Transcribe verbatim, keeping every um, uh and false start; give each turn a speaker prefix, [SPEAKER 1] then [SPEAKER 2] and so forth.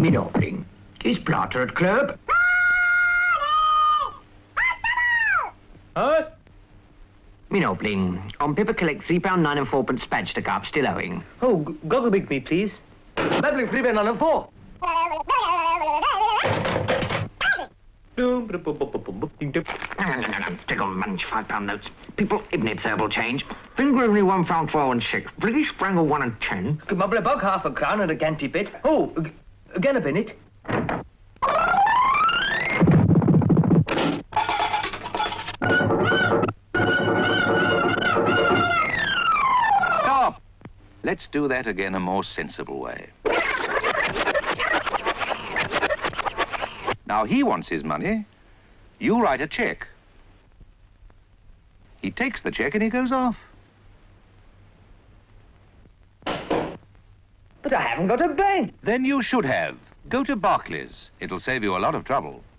[SPEAKER 1] Min opening. Is Plater at club?
[SPEAKER 2] Huh?
[SPEAKER 1] Min opening. On paper collect three pound nine and fourpence badge to cup, still owing.
[SPEAKER 2] Oh, goggle big me, please. Babbling three pound nine and four.
[SPEAKER 1] Stick on munch, five pound notes. People, isn't it verbal change? Finger only one pound four and six. British Sprangle one and ten.
[SPEAKER 2] Mubble about half a crown and a ganty bit. Oh, ag- again a minute.
[SPEAKER 3] Stop! Let's do that again a more sensible way. Now he wants his money. You write a check. He takes the check and he goes off.
[SPEAKER 2] But I haven't got a bank.
[SPEAKER 3] Then you should have. Go to Barclays. It'll save you a lot of trouble.